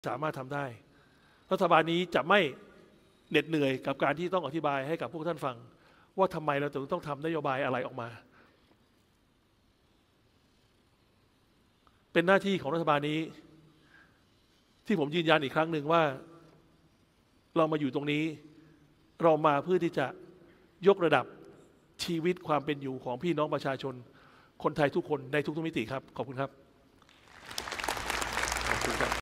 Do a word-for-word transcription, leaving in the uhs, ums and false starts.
สามารถทำได้รัฐบาลนี้จะไม่เหน็ดเหนื่อยกับการที่ต้องอธิบายให้กับพวกท่านฟังว่าทำไมเราถึงต้องทำนโยบายอะไรออกมาเป็นหน้าที่ของรัฐบาลนี้ที่ผมยืนยันอีกครั้งหนึ่งว่าเรามาอยู่ตรงนี้เรามาเพื่อที่จะยกระดับชีวิตความเป็นอยู่ของพี่น้องประชาชนคนไทยทุกคนในทุกๆมิติครับขอบคุณครับ